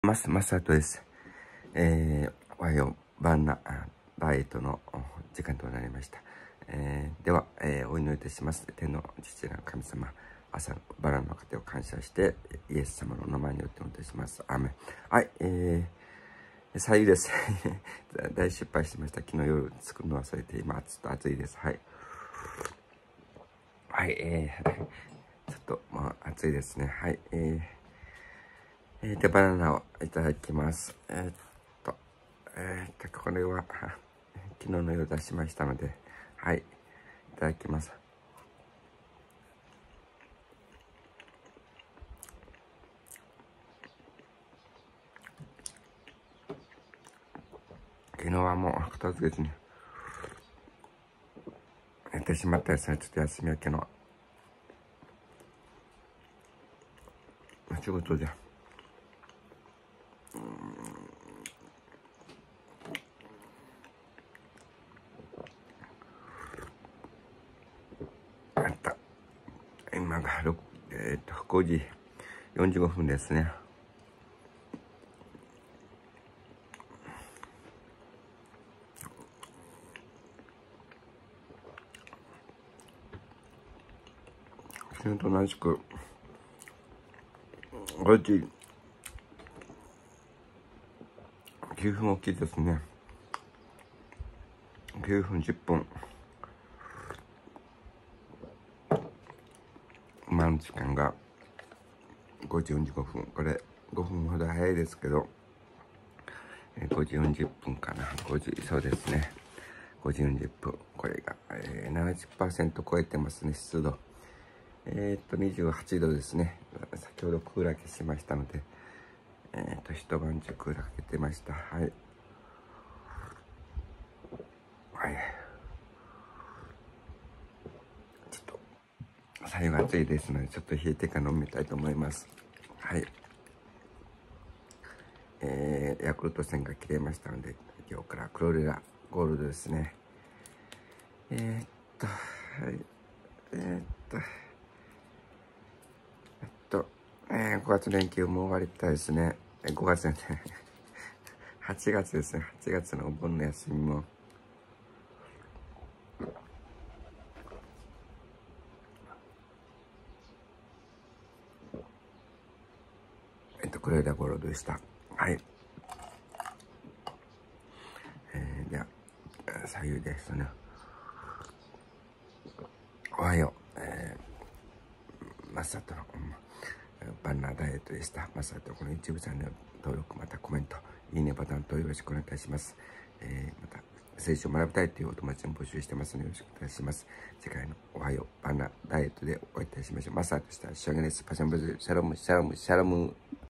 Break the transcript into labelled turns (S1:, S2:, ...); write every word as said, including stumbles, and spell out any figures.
S1: ます、マサトです。えー、おはよう、バンナダイエットの時間となりました。えー、では、えー、お祈りいたします。天の父なる神様、朝のバラの糧を感謝して、イエス様の名前によってお祈りします。アーメン。はい、えー、左右です。大失敗しました。昨日夜作るの忘れて、今、ちょっと暑いです。はい。はい、えー、ちょっと、まあ、暑いですね。はい、えー、えー、で、バナナをいただきます。えー、っと、えー、っと、これは、昨日の夜出しましたので、はい、いただきます。昨日はもう片付けずに寝てしまったですね。ちょっと休み明けの仕事で。あった。今が、えー、っと、ごじよんじゅうごふんですね。昨日と同じく、ごじきゅうふん起きですね。きゅうふんじゅっぷん。今の時間がごじよんじゅうごふん。これごふんほど早いですけど、ごじよんじゅっぷんかな。ごじ、そうですね。ごじよんじゅっぷん。これが、えー、ななじゅっパーセント 超えてますね、湿度。えー、っと、にじゅうはちどですね。先ほどクーラー消しましたので、えー、っと、一晩中クーラーかけてました。はい。はい。ちょっと、最後暑いですので、ちょっと冷えてから飲みたいと思います。はい。えー、ヤクルト戦が切れましたので、今日からクロレラゴールドですね。えー、っと、はい。えー、っと、えっと、えー、ごがつ連休も終わりたいですね。えごがつね、はちがつですね。はちがつのお盆の休みも。えっと、クロレラゴールドでした。はい。えー、では、左右ですね。おはよう。えー、マサトの、バンナーダイエットでした。マサト、この YouTube チャンネル登録、またコメント、いいねボタンとよろしくお願いいたします。えー、また、聖書を学びたいというお友達も募集してますのでよろしくお願いします。次回のおはよう、バンナーダイエットでお会いいたしましょう。マサトでした。シャゲネス、パシャンブズ、シャロム、シャロム、シャロム。